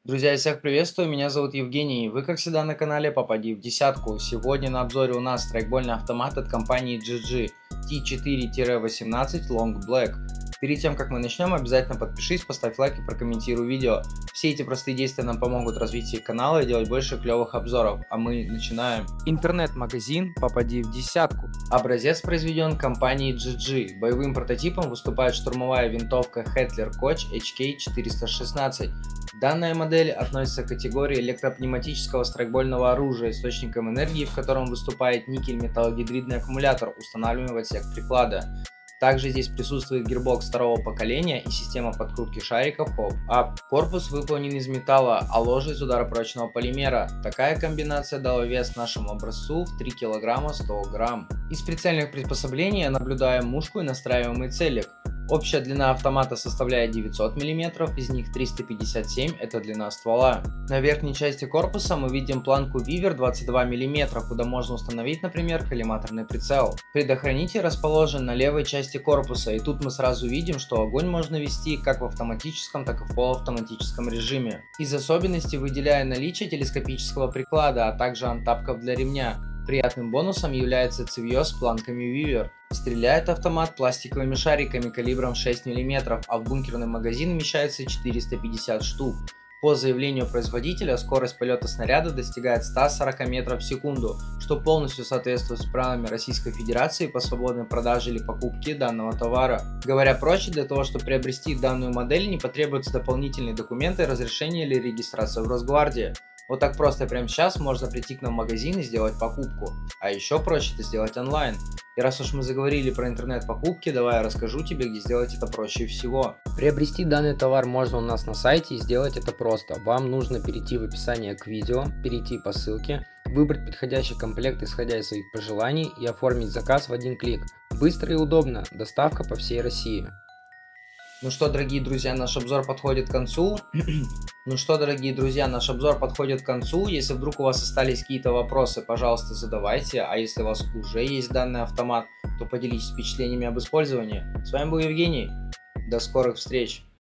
Друзья, я всех приветствую, меня зовут Евгений, вы как всегда на канале Попади в десятку. Сегодня на обзоре у нас страйкбольный автомат от компании GG T4-18 Long Black. Перед тем как мы начнем, обязательно подпишись, поставь лайк и прокомментируй видео. Все эти простые действия нам помогут в развитии канала и делать больше клевых обзоров, а мы начинаем. Интернет-магазин Попади в десятку. Образец произведен компанией GG. Боевым прототипом выступает штурмовая винтовка Hettler Koch HK416. Данная модель относится к категории электропневматического страйкбольного оружия, источником энергии в котором выступает никель-металлогидридный аккумулятор, устанавливаемый в отсек приклада. Также здесь присутствует гирбокс второго поколения и система подкрутки шариков Pop-Up. Корпус выполнен из металла, а ложе из ударопрочного полимера. Такая комбинация дала вес нашему образцу в 3 кг 100 грамм. Из прицельных приспособлений наблюдаем мушку и настраиваемый целик. Общая длина автомата составляет 900 мм, из них 357 это длина ствола. На верхней части корпуса мы видим планку Вивер 22 мм, куда можно установить, например, коллиматорный прицел. Предохранитель расположен на левой части корпуса, и тут мы сразу видим, что огонь можно вести как в автоматическом, так и в полуавтоматическом режиме. Из особенностей выделяю наличие телескопического приклада, а также антапков для ремня. Приятным бонусом является цевьё с планками Вивер. Стреляет автомат пластиковыми шариками калибром 6 мм, а в бункерный магазин вмещается 450 штук. По заявлению производителя, скорость полета снаряда достигает 140 метров в секунду, что полностью соответствует с правилами Российской Федерации по свободной продаже или покупке данного товара. Говоря проще, для того, чтобы приобрести данную модель, не потребуются дополнительные документы, разрешение или регистрация в Росгвардии. Вот так просто прямо сейчас можно прийти к нам в магазин и сделать покупку. А еще проще это сделать онлайн. И раз уж мы заговорили про интернет-покупки, давай я расскажу тебе, где сделать это проще всего. Приобрести данный товар можно у нас на сайте, и сделать это просто. Вам нужно перейти в описание к видео, перейти по ссылке, выбрать подходящий комплект исходя из своих пожеланий и оформить заказ в один клик. Быстро и удобно, доставка по всей России. Ну что, дорогие друзья, наш обзор подходит к концу. Если вдруг у вас остались какие-то вопросы, пожалуйста, задавайте. А если у вас уже есть данный автомат, то поделитесь впечатлениями об использовании. С вами был Евгений. До скорых встреч.